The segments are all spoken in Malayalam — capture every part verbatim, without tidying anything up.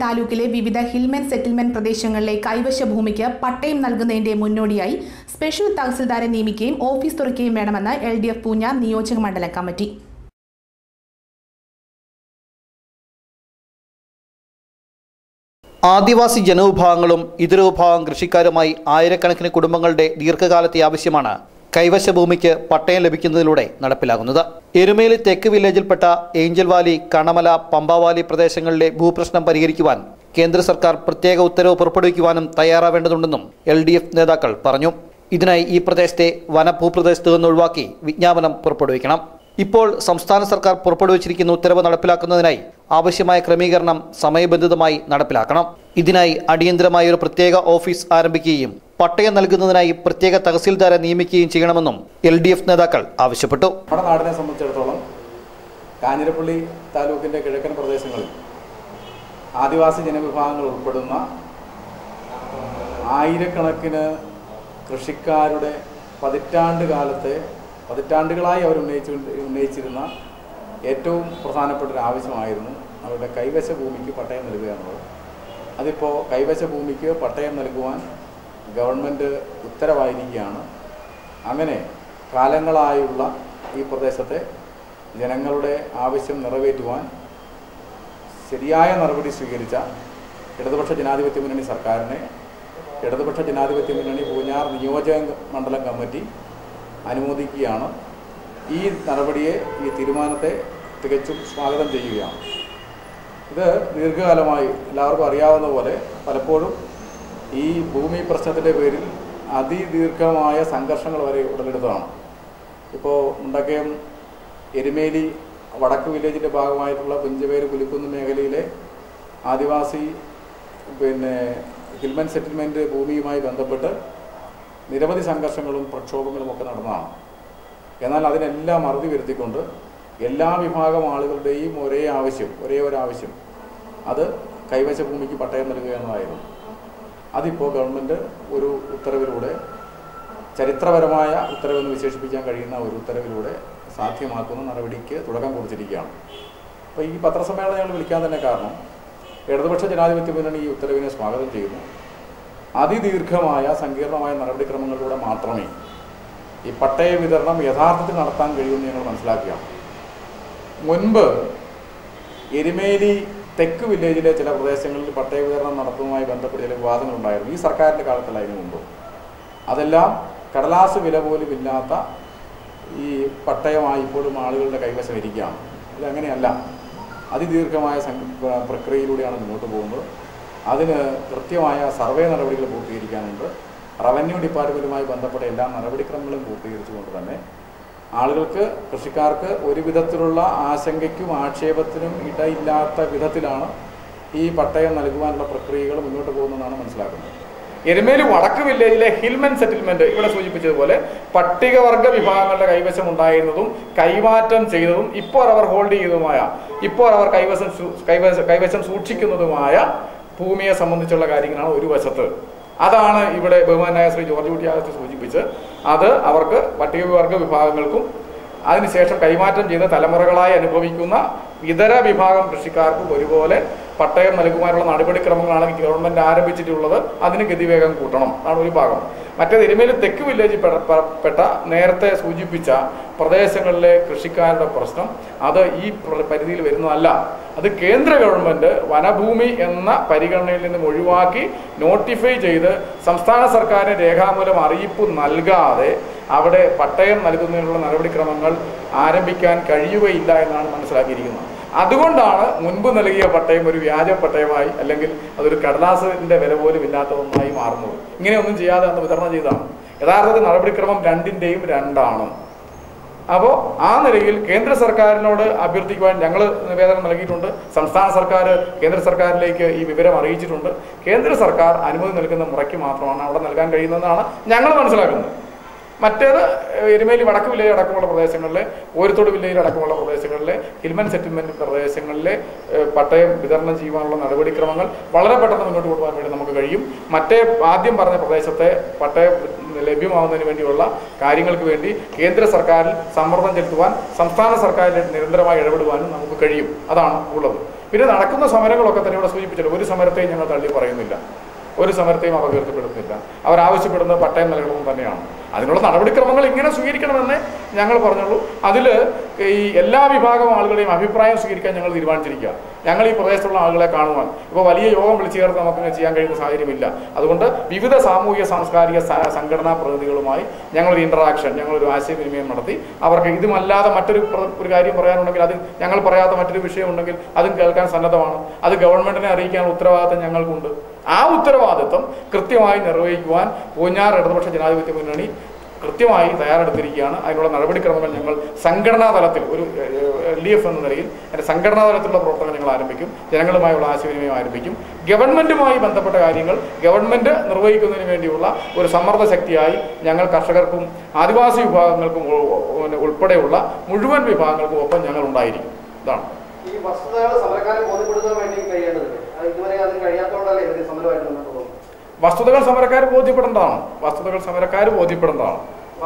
താലൂക്കിലെ വിവിധ ഹിൽമെൻ സെറ്റിൽമെന്റ് പ്രദേശങ്ങളിലെ കൈവശ ഭൂമിക്ക് പട്ടയം നൽകുന്നതിന്റെ മുന്നോടിയായി സ്പെഷ്യൽ തഹസിൽദാരെ നിയമിക്കുകയും ഓഫീസ് തുറക്കുകയും വേണമെന്ന് എൽ ഡി എഫ് പൂഞ്ഞാർ നിയോജക മണ്ഡലം കമ്മിറ്റി. ആദിവാസി ജനവിഭാഗങ്ങളും ഇതര വിഭാഗം കൃഷിക്കാരുമായി ആയിരക്കണക്കിന് കുടുംബങ്ങളുടെ ദീർഘകാലത്തെ ആവശ്യമാണ് കൈവശ ഭൂമിക്ക് പട്ടയം ലഭിക്കുന്നതിലൂടെ നടപ്പിലാകുന്നത്. എരുമേലി തെക്ക് വില്ലേജിൽപ്പെട്ട ഏഞ്ചൽ വാലി, കണമല, പമ്പാവാലി പ്രദേശങ്ങളിലെ ഭൂപ്രശ്നം പരിഹരിക്കുവാൻ കേന്ദ്ര സർക്കാർ പ്രത്യേക ഉത്തരവ് പുറപ്പെടുവിക്കുവാനും തയ്യാറാവേണ്ടതുണ്ടെന്നും എൽ ഡി എഫ് നേതാക്കൾ പറഞ്ഞു. ഇതിനായി ഈ പ്രദേശത്തെ വനഭൂപ്രദേശത്ത് നിന്ന് ഒഴിവാക്കി വിജ്ഞാപനം പുറപ്പെടുവിക്കണം. ഇപ്പോൾ സംസ്ഥാന സർക്കാർ പുറപ്പെടുവിച്ചിരിക്കുന്ന ഉത്തരവ് നടപ്പിലാക്കുന്നതിനായി ആവശ്യമായ ക്രമീകരണം സമയബന്ധിതമായി നടപ്പിലാക്കണം. ഇതിനായി അടിയന്തരമായ ഒരു പ്രത്യേക ഓഫീസ് ആരംഭിക്കുകയും പട്ടയം നൽകുന്നതിനായി പ്രത്യേക തഹസിൽദാരെ നിയമിക്കുകയും ചെയ്യണമെന്നും എൽ ഡി എഫ് നേതാക്കൾ ആവശ്യപ്പെട്ടു. നമ്മുടെ നാടിനെ സംബന്ധിച്ചിടത്തോളം കാഞ്ഞിരപ്പള്ളി താലൂക്കിൻ്റെ കിഴക്കൻ പ്രദേശങ്ങളിൽ ആദിവാസി ജനവിഭാഗങ്ങൾ ഉൾപ്പെടുന്ന ആയിരക്കണക്കിന് കൃഷിക്കാരുടെ പതിറ്റാണ്ട് കാലത്തെ പതിറ്റാണ്ടുകളായി അവർ ഉന്നയിച്ചു ഉന്നയിച്ചിരുന്ന ഏറ്റവും പ്രധാനപ്പെട്ട ഒരു ആവശ്യമായിരുന്നു അവരുടെ കൈവശ ഭൂമിക്ക് പട്ടയം നൽകുക എന്നുള്ളത്. അതിപ്പോൾ കൈവശ ഭൂമിക്ക് പട്ടയം നൽകുവാൻ ഗവൺമെൻറ് ഉത്തരവായിരിക്കുകയാണ്. അങ്ങനെ കാലങ്ങളായുള്ള ഈ പ്രദേശത്തെ ജനങ്ങളുടെ ആവശ്യം നിറവേറ്റുവാൻ ശരിയായ നടപടി സ്വീകരിച്ച ഇടതുപക്ഷ ജനാധിപത്യ മുന്നണി സർക്കാരിനെ ഇടതുപക്ഷ ജനാധിപത്യ മുന്നണി പൂഞ്ഞാർ നിയോജക മണ്ഡലം കമ്മിറ്റി അനുമോദിക്കുകയാണ്. ഈ നടപടിയെ, ഈ തീരുമാനത്തെ തികച്ചും സ്വാഗതം ചെയ്യുകയാണ്. ഇത് ദീർഘകാലമായി എല്ലാവർക്കും അറിയാവുന്ന പോലെ പലപ്പോഴും ഈ ഭൂമി പ്രശ്നത്തിൻ്റെ പേരിൽ അതിദീർഘമായ സംഘർഷങ്ങൾ വരെ ഉടലെടുത്തതാണ്. ഇപ്പോൾ മുണ്ടക്കയം എരുമേലി വടക്ക് വില്ലേജിൻ്റെ ഭാഗമായിട്ടുള്ള പുഞ്ചവേര് പുലിക്കുന്ന് മേഖലയിലെ ആദിവാസി പിന്നെ ഹിൽമൻ സെറ്റിൽമെൻറ്റ് ഭൂമിയുമായി ബന്ധപ്പെട്ട് നിരവധി സംഘർഷങ്ങളും പ്രക്ഷോഭങ്ങളും ഒക്കെ നടന്നതാണ്. എന്നാൽ അതിനെല്ലാം അറുതി വരുത്തിക്കൊണ്ട് എല്ലാ വിഭാഗം ആളുകളുടെയും ഒരേ ആവശ്യം ഒരേ ഒരു ആവശ്യം അത് കൈവശ ഭൂമിക്ക് പട്ടയം നൽകുക എന്നതായിരുന്നു. അതിപ്പോൾ ഗവൺമെൻറ് ഒരു ഉത്തരവിലൂടെ, ചരിത്രപരമായ ഉത്തരവെന്ന് വിശേഷിപ്പിക്കാൻ കഴിയുന്ന ഒരു ഉത്തരവിലൂടെ സാധ്യമാക്കുന്ന നടപടിക്ക് തുടക്കം കുറിച്ചിരിക്കുകയാണ്. അപ്പോൾ ഈ പത്രസമ്മേളനം ഞങ്ങൾ വിളിക്കാൻ തന്നെ കാരണം ഇടതുപക്ഷ ജനാധിപത്യ മുന്നണി ഈ ഉത്തരവിനെ സ്വാഗതം ചെയ്യുന്നു. അതിദീർഘമായ സങ്കീർണമായ നടപടിക്രമങ്ങളിലൂടെ മാത്രമേ ഈ പട്ടയ വിതരണം യഥാർത്ഥത്തിൽ നടത്താൻ കഴിയുമെന്ന് ഞങ്ങൾ മനസ്സിലാക്കുകയാണ്. മുൻപ് എരുമേലി തെക്ക് വില്ലേജിലെ ചില പ്രദേശങ്ങളിൽ പട്ടയ വിതരണം നടത്തുന്നതുമായി ബന്ധപ്പെട്ട് ചില വിവാദങ്ങളുണ്ടായിരുന്നു. ഈ സർക്കാരിൻ്റെ കാലത്തല്ല, അതിന് മുമ്പ്. അതെല്ലാം കടലാസ് വില പോലും ഇല്ലാത്ത ഈ പട്ടയമായി ഇപ്പോഴും ആളുകളുടെ കൈവശം ഇരിക്കുകയാണ്. ഇതങ്ങനെയല്ല, അതിദീർഘമായ പ്രക്രിയയിലൂടെയാണ് മുന്നോട്ട് പോകുന്നത്. അതിന് കൃത്യമായ സർവേ നടപടികൾ പൂർത്തീകരിക്കാനുണ്ട്. റവന്യൂ ഡിപ്പാർട്ട്മെൻറ്റുമായി ബന്ധപ്പെട്ട എല്ലാ നടപടിക്രമങ്ങളും പൂർത്തീകരിച്ചുകൊണ്ട് തന്നെ ആളുകൾക്ക്, കൃഷിക്കാർക്ക് ഒരു വിധത്തിലുള്ള ആശങ്കയ്ക്കും ആക്ഷേപത്തിനും ഇടയില്ലാത്ത വിധത്തിലാണ് ഈ പട്ടയം നൽകുവാനുള്ള പ്രക്രിയകൾ മുന്നോട്ട് പോകുന്നതെന്നാണ് മനസ്സിലാക്കുന്നത്. എരുമേലി വടക്ക് വില്ലേജിലെ ഹിൽമൻ സെറ്റിൽമെൻറ്റ് ഇവിടെ സൂചിപ്പിച്ചതുപോലെ പട്ടികവർഗ വിഭാഗങ്ങളുടെ കൈവശം ഉണ്ടായിരുന്നതും കൈമാറ്റം ചെയ്തതും ഇപ്പോൾ അവർ ഹോൾഡ് ചെയ്തതുമായ, ഇപ്പോൾ അവർ കൈവശം കൈവശ കൈവശം സൂക്ഷിക്കുന്നതുമായ ഭൂമിയെ സംബന്ധിച്ചുള്ള കാര്യങ്ങളാണ് ഒരു വശത്ത്. അതാണ് ഇവിടെ ബഹുമാനായ ശ്രീ ജോർജ് കുട്ടി അഗസ്റ്റിൻ സൂചിപ്പിച്ച് അത് അവർക്ക് പട്ടികവർഗ വിഭാഗങ്ങൾക്കും അതിനുശേഷം കൈമാറ്റം ചെയ്ത തലമുറകളായി അനുഭവിക്കുന്ന ഇതര വിഭാഗം കൃഷിക്കാർക്കും ഒരുപോലെ പട്ടയം നൽകുവാനുള്ള നടപടിക്രമങ്ങളാണ് ഗവൺമെൻറ് ആരംഭിച്ചിട്ടുള്ളത്. അതിന് ഗതിവേഗം കൂട്ടണം ആണ് ഒരു ഭാഗം. മറ്റേത് എരുമേലി തെക്ക് വില്ലേജിൽ പെട്ട നേരത്തെ സൂചിപ്പിച്ച പ്രദേശങ്ങളിലെ കൃഷിക്കാരുടെ പ്രശ്നം അത് ഈ പരിധിയിൽ വരുന്നതല്ല. അത് കേന്ദ്ര ഗവൺമെൻറ് വനഭൂമി എന്ന പരിഗണനയിൽ നിന്നും ഒഴിവാക്കി നോട്ടിഫൈ ചെയ്ത് സംസ്ഥാന സർക്കാരിന് രേഖാമൂലം അറിയിപ്പ് നൽകാതെ അവിടെ പട്ടയം നൽകുന്നതിനുള്ള നടപടിക്രമങ്ങൾ ആരംഭിക്കാൻ കഴിയുകയില്ല എന്നാണ് മനസ്സിലാക്കിയിരിക്കുന്നത്. അതുകൊണ്ടാണ് മുൻപ് നൽകിയ പട്ടയം ഒരു വ്യാജ പട്ടയമായി, അല്ലെങ്കിൽ അതൊരു കടലാസിൻ്റെ വില പോലും ഇല്ലാത്ത ഒന്നായി മാറുന്നത്. ഇങ്ങനെയൊന്നും ചെയ്യാതെ അന്ന് വിതരണം ചെയ്താണ്. യഥാർത്ഥത്തിൽ നടപടിക്രമം രണ്ടിൻ്റെയും രണ്ടാണ്. അപ്പോൾ ആ നിലയിൽ കേന്ദ്ര സർക്കാരിനോട് അഭ്യർത്ഥിക്കുവാൻ ഞങ്ങൾ നിവേദനം നൽകിയിട്ടുണ്ട്. സംസ്ഥാന സർക്കാർ കേന്ദ്ര സർക്കാരിലേക്ക് ഈ വിവരം അറിയിച്ചിട്ടുണ്ട്. കേന്ദ്ര സർക്കാർ അനുമതി നൽകുന്ന മുറയ്ക്ക് മാത്രമാണ് അവിടെ നൽകാൻ കഴിയുന്നതെന്നാണ് ഞങ്ങൾ മനസ്സിലാക്കുന്നത്. മറ്റേത് എരുമേലി വടക്ക് വില്ലേജ് അടക്കമുള്ള പ്രദേശങ്ങളിലെ, ഓരത്തോട് വില്ലേജ് അടക്കമുള്ള പ്രദേശങ്ങളിലെ ഹിൽമൻ സെറ്റിൽമെൻറ്റ് പ്രദേശങ്ങളിലെ പട്ടയം വിതരണം ചെയ്യുവാനുള്ള നടപടിക്രമങ്ങൾ വളരെ പെട്ടെന്ന് മുന്നോട്ട് കൊണ്ടുപോകാൻ വേണ്ടി നമുക്ക് കഴിയും. മറ്റേ ആദ്യം പറഞ്ഞ പ്രദേശത്തെ പട്ടയം ലഭ്യമാവുന്നതിന് വേണ്ടിയുള്ള കാര്യങ്ങൾക്ക് വേണ്ടി കേന്ദ്ര സർക്കാരിൽ സമ്മർദ്ദം ചെലുത്തുവാൻ സംസ്ഥാന സർക്കാരിൽ നിരന്തരമായി ഇടപെടുവാനും നമുക്ക് കഴിയും. അതാണ് ഉള്ളത്. പിന്നെ നടക്കുന്ന സമരങ്ങളൊക്കെ തന്നെ ഇവിടെ സൂചിപ്പിച്ചല്ലോ, ഒരു സമരത്തെയും ഞങ്ങൾ തള്ളി പറയുന്നില്ല, ഒരു സമരത്തെയും അപകീർത്തിപ്പെടുന്നില്ല. അവരാവശ്യപ്പെടുന്നത് പട്ടയം നൽകണമെന്ന് തന്നെയാണ്. അതിനുള്ള നടപടിക്രമങ്ങൾ ഇങ്ങനെ സ്വീകരിക്കണമെന്ന് ഞങ്ങൾ പറഞ്ഞുള്ളൂ. അതിൽ ഈ എല്ലാ വിഭാഗം ആളുകളെയും അഭിപ്രായം സ്വീകരിക്കാൻ ഞങ്ങൾ തീരുമാനിച്ചിരിക്കുക. ഞങ്ങൾ ഈ പ്രദേശത്തുള്ള ആളുകളെ കാണുവാൻ ഇപ്പോൾ വലിയ യോഗം വിളിച്ചു ചേർത്ത് നമുക്ക് ചെയ്യാൻ കഴിയുന്ന സാഹചര്യമില്ല. അതുകൊണ്ട് വിവിധ സാമൂഹിക സാംസ്കാരിക സംഘടനാ പ്രതിനിധികളുമായി ഞങ്ങളൊരു ഇൻറ്ററാക്ഷൻ, ഞങ്ങളൊരു ആശയവിനിമയം നടത്തി അവർക്ക് ഇതുമല്ലാതെ മറ്റൊരു ഒരു കാര്യം പറയാനുണ്ടെങ്കിൽ, അത് ഞങ്ങൾ പറയാത്ത മറ്റൊരു വിഷയം ഉണ്ടെങ്കിൽ അതും കേൾക്കാൻ സന്നദ്ധമാണ്. അത് ഗവൺമെൻറ്റിനെ അറിയിക്കാൻ ഉത്തരവാദിത്തം ഞങ്ങൾക്കുണ്ട്. ആ ഉത്തരവാദിത്വം കൃത്യമായി നിർവഹിക്കുവാൻ പൂഞ്ഞാർ ഇടതുപക്ഷ ജനാധിപത്യ മുന്നണി കൃത്യമായി തയ്യാറെടുത്തിരിക്കുകയാണ്. അതിനുള്ള നടപടിക്രമങ്ങൾ ഞങ്ങൾ സംഘടനാ തലത്തിൽ, ഒരു എൽ ഡി എഫ് എന്ന നിലയിൽ അതിൻ്റെ സംഘടനാ തലത്തിലുള്ള പ്രവർത്തനങ്ങൾ ഞങ്ങൾ ആരംഭിക്കും. ജനങ്ങളുമായുള്ള ആശയവിനിമയം ആരംഭിക്കും. ഗവൺമെൻറ്റുമായി ബന്ധപ്പെട്ട കാര്യങ്ങൾ ഗവൺമെൻറ് നിർവഹിക്കുന്നതിന് വേണ്ടിയുള്ള ഒരു സമ്മർദ്ദ ശക്തിയായി ഞങ്ങൾ കർഷകർക്കും ആദിവാസി വിഭാഗങ്ങൾക്കും ഉൾപ്പെടെയുള്ള മുഴുവൻ വിഭാഗങ്ങൾക്കും ഒപ്പം ഞങ്ങൾ ഉണ്ടായിരിക്കും. ഇതാണ് ഈ വസ്തുതകൾ സമരക്കാരെ ബോധ്യപ്പെടുത്താൻ വേണ്ടി കഴിയേണ്ടത്. ഇതുവരെ അതിന് കഴിയാത്തതുകൊണ്ടല്ലേ ഇവർ സമരമായിട്ട് മുന്നോട്ട് പോകുന്നത്. വസ്തുതകൾ സമരക്കാർ ബോധ്യപ്പെടേണ്ടതാണ്. വസ്തുതകൾ സമരക്കാർ ബോധ്യപ്പെടേണ്ടതാണ്.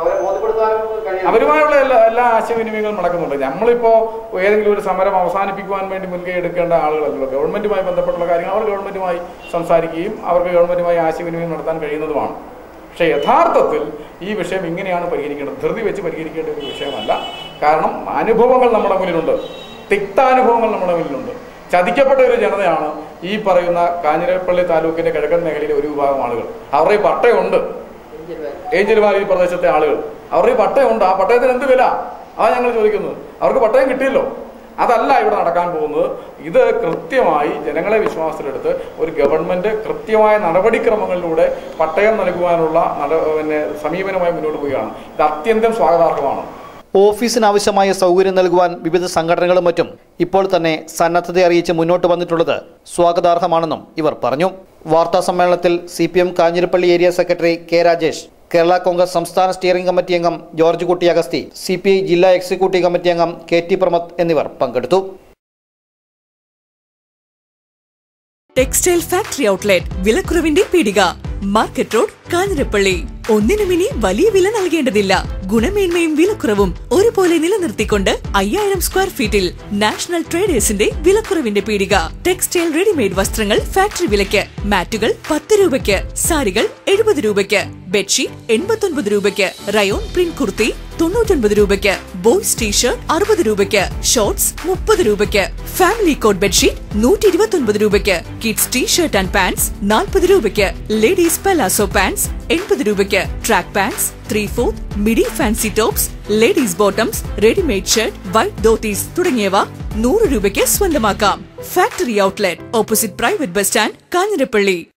അവരുമായുള്ള എല്ലാ എല്ലാ ആശയവിനിമയങ്ങളും നടക്കുന്നുണ്ട്. നമ്മളിപ്പോൾ ഏതെങ്കിലും ഒരു സമരം അവസാനിപ്പിക്കുവാൻ വേണ്ടി മുൻകൈ എടുക്കേണ്ട ആളുകളല്ലോ. ഗവൺമെൻറ്റുമായി ബന്ധപ്പെട്ടുള്ള കാര്യങ്ങൾ അവർ ഗവൺമെൻറ്റുമായി സംസാരിക്കുകയും അവർക്ക് ഗവൺമെൻറ്റുമായി ആശയവിനിമയം നടത്താൻ കഴിയുന്നതുമാണ്. പക്ഷേ യഥാർത്ഥത്തിൽ ഈ വിഷയം ഇങ്ങനെയാണ് പരിഹരിക്കേണ്ടത്. ധൃതി വെച്ച് പരിഹരിക്കേണ്ട ഒരു വിഷയമല്ല. കാരണം അനുഭവങ്ങൾ നമ്മുടെ മുന്നിലുണ്ട്, തിക്താനുഭവങ്ങൾ നമ്മുടെ മുന്നിലുണ്ട്. ചതിക്കപ്പെട്ട ഒരു ജനതയാണ് ഈ പറയുന്ന കാഞ്ഞിരപ്പള്ളി താലൂക്കിൻ്റെ കിഴക്കൻ മേഖലയിലെ ഒരു വിഭാഗം ആളുകൾ. അവരുടെ ഈ പട്ടയമുണ്ട്, ഏഞ്ചൽ വാലി പ്രദേശത്തെ ആളുകൾ, അവരുടെ ഈ പട്ടയമുണ്ട്. ആ പട്ടയത്തിന് എന്ത് വില? അതാണ് ഞങ്ങൾ ചോദിക്കുന്നത്. അവർക്ക് പട്ടയം കിട്ടിയല്ലോ. അതല്ല ഇവിടെ നടക്കാൻ പോകുന്നത്. ഇത് കൃത്യമായി ജനങ്ങളെ വിശ്വാസത്തിലെടുത്ത് ഒരു ഗവൺമെൻറ് കൃത്യമായ നടപടിക്രമങ്ങളിലൂടെ പട്ടയം നൽകുവാനുള്ള നട പിന്നെ സമീപനമായി മുന്നോട്ട് പോവുകയാണ്. ഇത് അത്യന്തം സ്വാഗതാർഹമാണ്. ഓഫീസിനാവശ്യമായ സൗകര്യം നൽകുവാൻ വിവിധ സംഘടനകളും മറ്റും ഇപ്പോൾ തന്നെ സന്നദ്ധത അറിയിച്ച് മുന്നോട്ട് വന്നിട്ടുള്ളത് സ്വാഗതാർഹമാണെന്നും ഇവർ പറഞ്ഞു. വാർത്താ സമ്മേളനത്തിൽ C P M Kanjirappally area secretary K Rajesh, Kerala Congress സംസ്ഥാന സ്റ്റിയറിംഗ് കമ്മിറ്റി അംഗം George Kutty Augusthy, C P I ജില്ലാ എക്സിക്യൂട്ടീവ് കമ്മിറ്റി അംഗം കെ ടി പ്രമോദ് എന്നിവർ പങ്കെടുത്തു. ടെക്സ്റ്റൈൽ ഫാക്ടറി ഔട്ട്ലെറ്റ്, വിലക്കുറവിന്റെ പീടിക, മാർക്കറ്റ് റോഡ്, കാഞ്ഞിരപ്പള്ളി. ഒന്നിനും ഇനി വലിയ വില നൽകേണ്ടതില്ല. ഗുണമേന്മയും വിലക്കുറവും ഒരുപോലെ നിലനിർത്തിക്കൊണ്ട് അയ്യായിരം സ്ക്വയർ ഫീറ്റിൽ നാഷണൽ ട്രേഡേഴ്സിന്റെ വിലക്കുറവിന്റെ പീടിക. ടെക്സ്റ്റൈൽ റെഡിമെയ്ഡ് വസ്ത്രങ്ങൾ ഫാക്ടറി വിലയ്ക്ക്. മാറ്റുകൾ പത്ത് രൂപയ്ക്ക്, സാരികൾ എഴുപത് രൂപയ്ക്ക്, ബെഡ്ഷീറ്റ് എൺപത്തൊൻപത് രൂപയ്ക്ക്, റയോൺ പ്രിന്റ് കുർത്തി തൊണ്ണൂറ്റൊൻപത് രൂപയ്ക്ക്, ബോയ്സ് ടീഷർട്ട് അറുപത് രൂപയ്ക്ക്, ഷോർട്സ് മുപ്പത് രൂപയ്ക്ക്, ഫാമിലി കോട്ട് ബെഡ്ഷീറ്റ് നൂറ്റി ഇരുപത്തി ഒൻപത് രൂപയ്ക്ക്, കിഡ്സ് ടീഷർട്ട് ആൻഡ് പാൻസ് നാൽപ്പത് രൂപയ്ക്ക്, ലേഡീസ് പലാസോ പാൻസ് എൺപത് രൂപയ്ക്ക്, track pants three fourth, midi fancy tops, ladies bottoms, readymade shirt, white dhotis തുടങ്ങിയവ നൂറ് രൂപയ്ക്ക് സ്വന്തമാക്കാം. Factory outlet, opposite private bus stand, Kanjirappally.